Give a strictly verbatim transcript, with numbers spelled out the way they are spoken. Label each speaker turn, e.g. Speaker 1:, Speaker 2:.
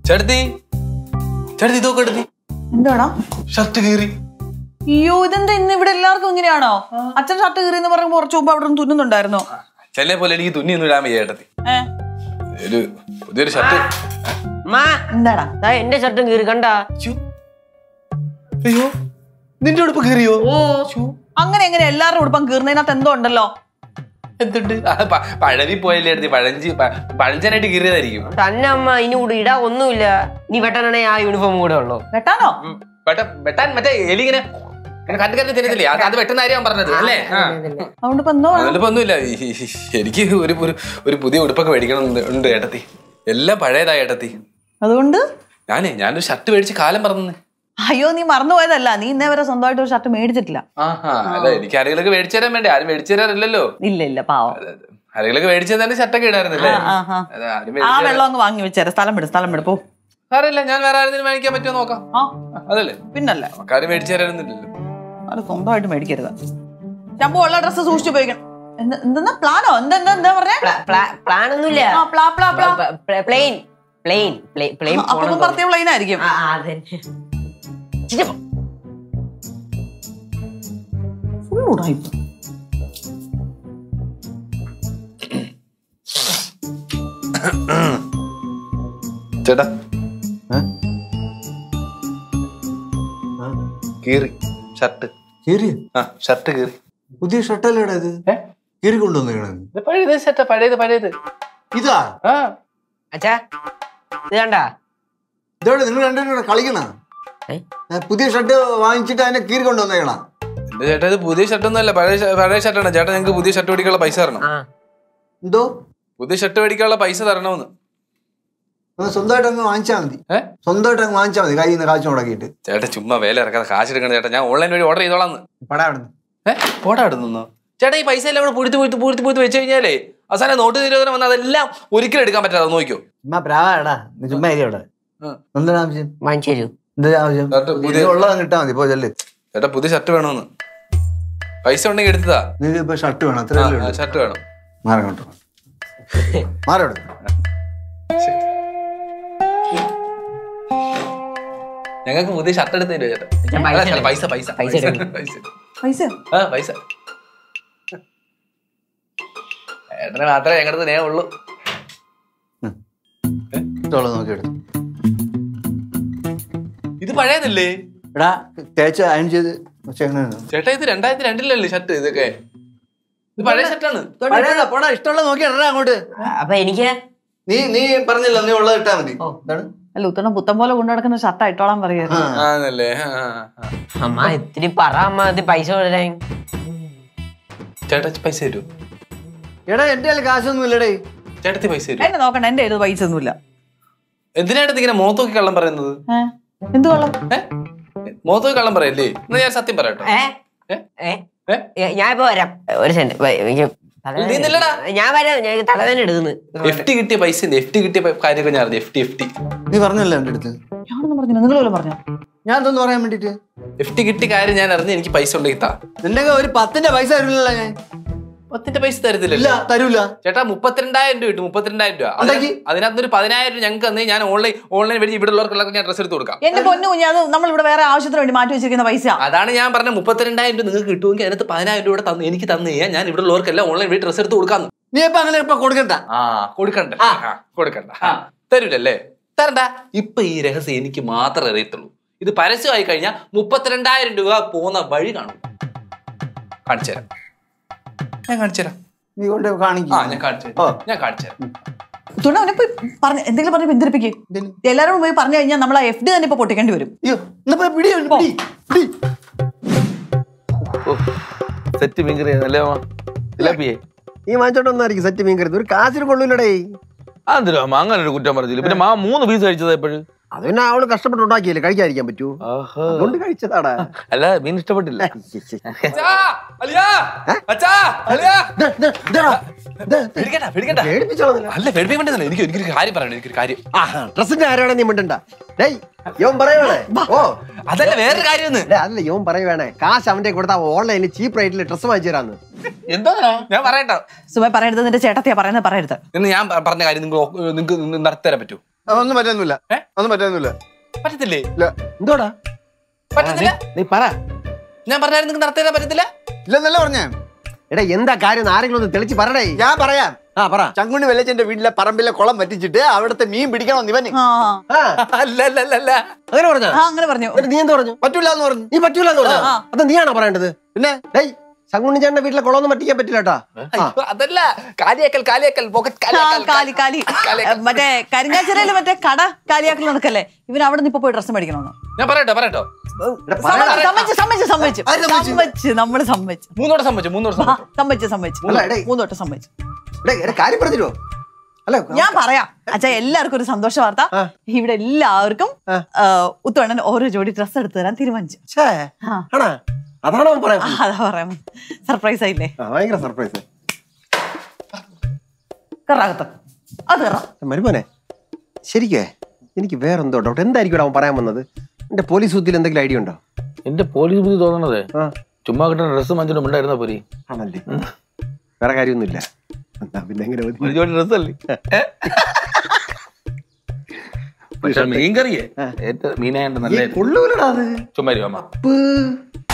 Speaker 1: ചേട്ടത്തി ചേട്ടത്തി ഇതൊക്കെ എടുത്തി
Speaker 2: എന്താണോ
Speaker 1: ഷർട്ട് കീറി.
Speaker 2: അയ്യോ ഇതെന്താ ഇന്ന് ഇവിടെ എല്ലാവർക്കും ഇങ്ങനെയാണോ? അച്ഛൻ ഷർട്ട് കീറി എന്ന് പറയുമ്പോ കുറച്ച് മുമ്പ് അവിടെ തുന്നുന്നുണ്ടായിരുന്നോ?
Speaker 1: ചെല്ലെ പോലെ എനിക്ക് തുന്നിയൊന്നും ഇടാൻ വയ്യ ചേട്ടത്തി. ഒരു പുതിയൊരു ഷർട്ട്.
Speaker 2: എന്താടാ
Speaker 3: എന്റെ ഷർട്ടും കീറി കണ്ടാ?
Speaker 1: അയ്യോ നിന്റെ ഉടുപ്പ് കീറിയോ?
Speaker 2: അങ്ങനെ എങ്ങനെ എല്ലാവരുടെ ഉടുപ്പം കീറുന്നതിനകത്ത് എന്തോ ഉണ്ടല്ലോ.
Speaker 1: എന്തുണ്ട്? പഴവി പോയല്ലേ എടുത്തി പഴഞ്ചി പഴഞ്ചനായിട്ട് കീറിയതായിരിക്കും.
Speaker 3: തന്നെ അമ്മ ഇനി കൂടെ ഇടാ ഒന്നുമില്ല. ഇനി വെട്ടാനാണെ ആ യൂണിഫോം കൂടെ ഉള്ളു.
Speaker 2: വെട്ടാനോ?
Speaker 1: വെട്ടാൻ മറ്റേ എലിങ്ങനെ കണ്ടു കണ്ടു തിന്നത്തില്ലേ, അത് വെട്ടുന്ന കാര്യം പറഞ്ഞത് അല്ലേ? അതുകൊണ്ടിപ്പോ ഒന്നുമില്ല. എനിക്ക് ഒരു ഒരു പുതിയ ഉടുപ്പൊക്കെ മേടിക്കണം ഉണ്ട് ഏട്ടത്തി. എല്ലാം പഴയതായ ഏട്ടത്തി.
Speaker 2: അതുകൊണ്ട്
Speaker 1: ഞാനേ ഞാനൊരു ഷർട്ട് മേടിച്ച് കാലം പറഞ്ഞു.
Speaker 2: അയ്യോ നീ മറന്നുപോയതല്ല, നീ ഇന്നേ വരെ സ്വന്തമായിട്ട് ഒരു ഷർട്ട് മേടിച്ചിട്ടില്ല.
Speaker 1: അല്ല എനിക്ക് ആരെങ്കിലൊക്കെ മേടിച്ചു തരാൻ വേണ്ടേ? ആരും മേടിച്ചു തരാറില്ലല്ലോ.
Speaker 2: ഇല്ല ഇല്ല പാവം.
Speaker 1: ആരെങ്കിലൊക്കെ മേടിച്ചു തന്നെ ഷർട്ടൊക്കെ ഇടാറുന്നില്ലേ?
Speaker 2: ആ വെള്ളം അങ്ങ് വാങ്ങി വെച്ചേരാ. സ്ഥലം വിടും സ്ഥലം വിടും പോ.
Speaker 1: സാറില്ല, ഞാൻ വേറെ ആരെങ്കിലും മേടിക്കാൻ പറ്റുമോ നോക്കാം. അതല്ലേ
Speaker 2: പിന്നല്ലേ,
Speaker 1: ആരും മേടിച്ചു തരാനൊന്നുമില്ലല്ലോ.
Speaker 2: അത് സ്വന്തമായിട്ട് മേടിക്കരുത്. ശമ്പു ഉള്ള ഡ്രസ്സ് സൂക്ഷിച്ചു ഉപയോഗിക്കണം. എന്താ പ്ലാനോ? എന്താ എന്താ എന്താ പറഞ്ഞേ?
Speaker 3: പ്ലാൻ ഒന്നുമില്ല. പ്ലെയിൻ പ്ലെയിൻ പ്ലെയിൻ
Speaker 2: അപ്പൊ പറഞ്ഞ പ്ലെയിൻ ആയിരിക്കും.
Speaker 1: ചേട്ടാ കീറി ഷർട്ട്.
Speaker 4: കീറി?
Speaker 1: ആ ഷർട്ട് കീറി.
Speaker 4: പുതിയ ഷർട്ടല്ലേടാ ഇത്? കീറി കൊണ്ടുവന്നേക്കണത്?
Speaker 1: പഴയത് ഷർട്ടാ, പഴയത് പഴയത്.
Speaker 4: ഇതാ?
Speaker 3: അച്ഛാ ഇത് കണ്ടാ?
Speaker 4: ഇതോടെ നിങ്ങൾ രണ്ടുപേരും കളിക്കണ? പുതിയ ഷർട്ട് വാങ്ങിച്ചിട്ട് അതിനെ കീറി കൊണ്ടുവന്നേക്കണ?
Speaker 1: എന്റെ ചേട്ടാ ഇത് പുതിയ ഷർട്ടൊന്നും അല്ല, പഴയ പഴയ ഷർട്ടാണ്. ചേട്ടാ ഞങ്ങൾക്ക് പുതിയ ഷർട്ട് മേടിക്കാനുള്ള പൈസ തരണം.
Speaker 4: എന്തോ
Speaker 1: പുതിയ ഷർട്ട് മേടിക്കാനുള്ള പൈസ തരണമെന്ന്.
Speaker 4: സ്വന്തമായിട്ട് അങ്ങ് വാങ്ങിച്ചാൽ മതി. സ്വന്തമായിട്ട് അങ്ങ് വാങ്ങിച്ചാൽ മതി, കയ്യിൽ നിന്ന് കാശ് മുടക്കിയിട്ട്.
Speaker 1: ചേട്ടാ ചുമ്മാ വേല ഇറക്കാതെ കാശ് എടുക്കണം ചേട്ടാ. ഞാൻ ഓൺലൈൻ വഴി ഓർഡർ ചെയ്തോളാന്ന്.
Speaker 4: പടാവിടുന്ന്
Speaker 1: ഏഹ് പോടാവിടുന്നോ? ചേട്ടാ ഈ പൈസ എല്ലാം കൂടെ പൂഴ്ത്തി പൂഴ്ത്തി പൂഴ്ത്തി പൂഴ്ത്തി വെച്ച് കഴിഞ്ഞാലേ അവസാനം നോട്ട് നിരോധനം വന്നാൽ അതെല്ലാം ഒരിക്കലും എടുക്കാൻ പറ്റാതെ നോക്കിയോ.
Speaker 4: ചുമ്മാ പ്രാവാടാ, ചുമ്മാ അവിടെ എന്താണ് ആവശ്യം?
Speaker 3: വാങ്ങിച്ചു തരൂ.
Speaker 4: എന്താ ആവശ്യം? ഉള്ളത് കിട്ടാ മതി. പോ ചെല്ല്.
Speaker 1: ചേട്ടാ പുതിയ ഷർട്ട് വേണമെന്ന്. പൈസ ഉണ്ടെങ്കിൽ എടുത്തതാ.
Speaker 4: നിങ്ങൾക്ക് ഇപ്പൊ ഷർട്ട് വേണം? അത്ര
Speaker 1: ഷർട്ട് വേണം.
Speaker 4: മാറങ്ങോട്ടോ, മാറോട്ടെ.
Speaker 1: ഞങ്ങൾക്ക് പുതിയ ഷർട്ട് എടുത്ത് തരുമോ ചേട്ടാ? പൈസ പൈസ പൈസ
Speaker 2: പൈസ
Speaker 1: ആ പൈസ ഏട്ടനെ മാത്രമേ ഞങ്ങളുടെ സ്നേഹം ഉള്ളൂ.
Speaker 4: നോക്കിയെടുത്തു.
Speaker 1: ഇത് പഴയതല്ലേ?
Speaker 4: എടാ തേച്ച് അയൺ ചെയ്ത്
Speaker 1: ചേട്ടാ ഇത് രണ്ടായിരത്തി രണ്ടിലല്ലേ ഷർട്ട്? ഇതൊക്കെ ഇത് പഴയ ഷർട്ടാണ്.
Speaker 4: പോടാ, ഇഷ്ടമുള്ളത് നോക്കിയാ അങ്ങോട്ട്.
Speaker 3: അപ്പൊ എനിക്ക്
Speaker 4: നീ നീ പറഞ്ഞില്ല, നീ ഉള്ളത് ഇട്ടാ മതി.
Speaker 2: അല്ല ഉത്തണം പുത്തം പോലെ കൊണ്ടു നടക്കുന്ന ഷർട്ട് ഇട്ടോളാൻ പറയുന്നത്.
Speaker 3: അമ്മ ഇത്തിരി പറ അമ്മ, ഇത് പൈസ കൊടുക്കാൻ.
Speaker 1: ചേട്ടാ പൈസ തരൂ.
Speaker 4: എടാ എന്റെ കയ്യിൽ കാശൊന്നും ഇല്ലടേ.
Speaker 1: ചേട്ടത്തി പൈസ തരൂ.
Speaker 2: എന്നെ നോക്കണ്ട, എന്റെ കയ്യിൽ പൈസ ഒന്നുമില്ല.
Speaker 1: എന്തിനായിട്ട് ഇങ്ങനെ മുഖത്തോക്കി കള്ളം പറയുന്നത്?
Speaker 2: എന്ത് കള്ളം?
Speaker 1: മുഖത്തോക്കി കള്ളം പറയല്ലേ? എന്നാ ഞാൻ സത്യം പറയട്ടെ.
Speaker 3: ഞാൻ ഇപ്പൊ വരാം. ഒരു സെന്റ് ഞാൻ വരാം. ഞാൻ തലവേദന എടുക്കുന്നു.
Speaker 1: എഫ് ടി കിട്ടിയ പൈസ എഫ് ടി കിട്ടിയ കാര്യമൊക്കെ ഞാൻ അറിഞ്ഞു. എഫ് ടി എഫ് ടി
Speaker 4: നീ പറഞ്ഞല്ലോ എന്റെ അടുത്ത്.
Speaker 2: ഞാനൊന്നും പറഞ്ഞു, നിങ്ങൾ പോലും പറഞ്ഞു.
Speaker 4: ഞാൻ എന്തോന്ന് പറയാൻ വേണ്ടിട്ട്?
Speaker 1: എഫ് ടി കിട്ടിയ കാര്യം ഞാൻ അറിഞ്ഞു. എനിക്ക് പൈസ ഉണ്ടെങ്കിൽ താ.
Speaker 4: നിന്റെ ഒരു പത്തിന്റെ പൈസ തരില്ലല്ലോ. ഞാൻ
Speaker 1: പത്തിന്റെ പൈസ തരത്തില്ല.
Speaker 4: തരൂല ചേട്ടാ.
Speaker 1: മുപ്പത്തിരണ്ടായിരം രൂപ കിട്ടും. മുപ്പത്തിരണ്ടായിരം രൂപ അതിനകത്ത് ഒരു പതിനായിരം രൂപ ഞങ്ങൾക്ക് തന്നെ ഞാൻ ഓൺലൈൻ ഓൺലൈൻ വഴി ഇവിടെ ഉള്ളവർക്കെല്ലാം ഞാൻ ഡ്രസ് എടുത്ത് കൊടുക്കാം.
Speaker 2: എന്റെ പൊന്നു കുഞ്ഞ്, അത് നമ്മൾ ഇവിടെ വേറെ ആവശ്യത്തിന് വേണ്ടി മാറ്റി വെച്ചിരിക്കുന്ന പൈസ.
Speaker 1: അതാണ് ഞാൻ പറഞ്ഞ മുപ്പത്തിരണ്ടായിരം രൂപ നിങ്ങൾക്ക് കിട്ടുമെങ്കിൽ അതിനകത്ത് പതിനായിരം രൂപ തന്നു എനിക്ക് തന്നു കഴിഞ്ഞാൽ ഞാൻ ഇവിടെ ഉള്ളവർക്കെല്ലാം ഓൺലൈൻ വഴി ഡ്രസ് എടുത്ത് കൊടുക്കാന്ന്.
Speaker 4: നീ ഇപ്പൊ അങ്ങനെ ഇപ്പൊ കൊടുക്കണ്ട.
Speaker 1: ആ കൊടുക്കണ്ട കൊടുക്കണ്ട തരൂലല്ലേ? തരണ്ട. ഇപ്പൊ ഈ രഹസ്യം എനിക്ക് മാത്രമേ അറിയത്തുള്ളൂ. ഇത് പരസ്യമായി കഴിഞ്ഞാൽ മുപ്പത്തിരണ്ടായിരം രൂപ പോകുന്ന വഴി കാണും. കാണിച്ചു തരാം. ഞാൻ കാണിച്ചു തരാം.
Speaker 4: നീ കൊണ്ട് കാണിക്കും.
Speaker 1: ഞാൻ കാണിച്ചു ഞാൻ കാണിച്ചു തരാം.
Speaker 2: എന്തെങ്കിലും പറഞ്ഞ് പിന്തിരിപ്പിക്കും. എല്ലാവരും പോയി പറഞ്ഞു കഴിഞ്ഞാൽ നമ്മൾ ആ എഫ് ഡി തന്നെ ഇപ്പൊ പൊട്ടിക്കേണ്ടി വരും.
Speaker 5: സെറ്റ് മീൻകറി അല്ലേ
Speaker 6: ഈ വാങ്ങിച്ചോണ്ടൊന്നായിരിക്കും സെറ്റ് മീൻകറി. ഒരു കാശിന് കൊള്ളൂലടേ.
Speaker 5: അതെന്തിനാ അങ്ങനെ ഒരു കുറ്റം പറഞ്ഞില്ല? പിന്നെ മാ മൂന്ന് പീസ് കഴിച്ചത് എപ്പോഴും?
Speaker 6: അത് പിന്നെ അവള് കഷ്ടപ്പെട്ട് ഉണ്ടാക്കിയല്ലേ, കഴിക്കാതിരിക്കാൻ പറ്റൂ. അതുകൊണ്ട് കഴിച്ചതാടാ.
Speaker 5: അല്ല മീൻ ഇഷ്ടപ്പെട്ടില്ല.
Speaker 6: ഡ്രസ്സിന്റെ ആരാണ് നീ മിണ്ടണ്ട. യോൻ പറയുവാണേ. ഓ
Speaker 1: അതല്ല വേറെ കാര്യം.
Speaker 6: അതല്ല യോൻ പറയുവാണേ, കാശ് അവന്റെ കൊടുത്താ ഓൺലൈനിൽ ചീപ്പ് റേറ്റിൽ ഡ്രസ്സ് വാങ്ങിച്ചു തരാന്ന്.
Speaker 1: എന്താ ഞാൻ പറയട്ടോ?
Speaker 2: സുബ പറയരുത്. നിന്റെ ചേട്ടത്തിയാ പറയുന്നത്, പറയരുത്.
Speaker 1: എന്ന് ഞാൻ പറഞ്ഞ കാര്യം നിങ്ങൾക്ക് നിങ്ങൾക്ക് നടത്തി തരാൻ പറ്റൂ?
Speaker 4: ഒന്നും പറ്റുന്നില്ല
Speaker 1: ഏ?
Speaker 4: ഒന്നും പറ്റുന്നില്ല
Speaker 1: പറ്റത്തില്ലേ?
Speaker 4: ഇല്ല
Speaker 6: എന്തോടാ
Speaker 1: പറ്റത്തില്ല.
Speaker 6: നീ പറ.
Speaker 1: ഞാൻ പറഞ്ഞാലും നിങ്ങൾക്ക് നടത്തി തരാൻ പറ്റത്തില്ല.
Speaker 4: ഇല്ലെന്നല്ല പറഞ്ഞേ.
Speaker 6: എടാ എന്താ കാര്യം ആരെങ്കിലും ഒന്ന് തെളിച്ച് പറടേ.
Speaker 4: ഞാൻ പറയാം.
Speaker 6: ആ പറ.
Speaker 4: ചങ്കുണ്ണി വെല്ലച്ചന്റെ വീട്ടിലെ പറമ്പിലെ കുളം വറ്റിച്ചിട്ട് അവിടുത്തെ മീൻ പിടിക്കണം ഇവന്.
Speaker 2: ആ
Speaker 6: ആ,
Speaker 1: അല്ല അല്ല അല്ല അല്ല.
Speaker 6: അങ്ങനെ പറഞ്ഞ
Speaker 2: ആ, അങ്ങനെ പറഞ്ഞു.
Speaker 6: നീ എന്താ പറഞ്ഞു?
Speaker 4: പറ്റൂല എന്ന് പറഞ്ഞു.
Speaker 6: നീ പറ്റൂല എന്ന് പറഞ്ഞു.
Speaker 2: ആ.
Speaker 6: അത് നീയാണോ പറയേണ്ടത്?
Speaker 4: പിന്നെ
Speaker 6: ഡേയ് ശങ്കുണ്ണി ചേട്ടന്റെ വീട്ടിലെ കുളമൊന്നും പറ്റിക്കാൻ പറ്റില്ല കേട്ടാ.
Speaker 1: അയ്യോ, അതല്ല കാലിയാക്കൽ കാലിയാക്കൽ പോക്കറ്റ്
Speaker 2: ആ,
Speaker 1: കാലിയാക്കൽ
Speaker 2: കാലി കാലി
Speaker 1: കാലിയാക്കൽ.
Speaker 2: മറ്റേ കരിങ്ങാച്ചിറയില് മറ്റേ കട കാലിയാക്കൽ നടക്കല്ലേ, ഇവൻ അവിടെ നിന്ന് ഇപ്പൊ പോയി ഡ്രസ്സ് മേടിക്കണമെന്ന്.
Speaker 1: ഞാൻ പറയട്ടോ പറയട്ടോ
Speaker 6: എടാ, പറയടാ.
Speaker 2: സമ്മതിച്ചു സമ്മതിച്ചു സമ്മതിച്ചു
Speaker 4: ആര് സമ്മതിച്ചു?
Speaker 2: സമ്മതിച്ചു നമ്മള് സമ്മതിച്ചു
Speaker 1: മൂന്നോടെ സമ്മതിച്ചു മൂന്നോടെ
Speaker 2: ആ,
Speaker 1: സമ്മതിച്ചു.
Speaker 2: സമ്മതിച്ചു സമ്മതിച്ചു
Speaker 6: അല്ല, എടേ.
Speaker 2: മൂന്നോട്ട് സമ്മതിച്ചു.
Speaker 6: ഡേയ്, എടാ, കാര്യം പറഞ്ഞിട്ടോ. അല്ല
Speaker 2: ഞാൻ പറയാം അച്ഛാ, എല്ലാവർക്കും ഒരു സന്തോഷ വാർത്ത.
Speaker 6: ആ.
Speaker 2: ഇവിടെ എല്ലാവർക്കും
Speaker 6: ആ.
Speaker 2: ഉത്തവണ്ണൻ ഓരോ ജോഡി ഡ്രസ്സ് എടുത്തു തരാൻ തീരുമാനിച്ചു.
Speaker 6: ഛേ,
Speaker 2: ആ.
Speaker 6: ആണാ? അതാണോ അവൻ പറയാൻ?
Speaker 2: ആ, അതാ പറയാം, സർപ്രൈസ് ആയില്ലേ?
Speaker 6: ആ, ഭയങ്കര സർപ്രൈസ്.
Speaker 2: കറാകത്ത് അത് കറ.
Speaker 6: മരുമോനെ ശരിക്കേ എനിക്ക് വേറെന്തോ ഡൗട്ട്. എന്തായിരിക്കും അവൻ പറയാൻ വന്നത്? എന്റെ പോലീസ് ബുദ്ധിയിൽ എന്തെങ്കിലും ഐഡിയ ഉണ്ടോ?
Speaker 5: എന്റെ പോലീസ് ബുദ്ധി തോന്നണതേ
Speaker 6: ആ,
Speaker 5: ചുമ്മാ കിട്ടുന്ന ഡ്രസ്സ് മഞ്ചിനും ഉണ്ടായിരുന്ന പോരി.
Speaker 6: ആണല്ലേ? വേറെ കാര്യമൊന്നുമില്ല. എന്നാ പിന്നെ എങ്ങനെ മതി?
Speaker 5: ഒരു ജോഡി ഡ്രസ് അല്ലേ? പക്ഷെ മീൻ കറിയേ ഏറ്റവും മീനായിട്ട്
Speaker 6: ഈ
Speaker 5: നല്ല
Speaker 6: കൊള്ളൂലടാ അത്.
Speaker 5: ചുമ്മാ അമ്മ
Speaker 6: ഉപ്പ്